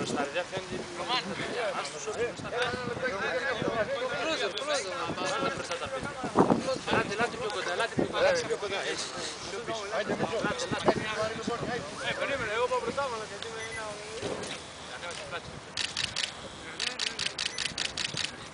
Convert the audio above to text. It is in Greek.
μπροστά, δεν φαίνεται η κομμάτι. Ας τους όποιους μπροστά. Βάλτε μπροστά τα πέντε. Ελάτε πιο κοντά, ελάτε πιο κοντά. Έτσι. Περίμενε, εγώ πάω μπροστά, αλλά γιατί είναι ένα...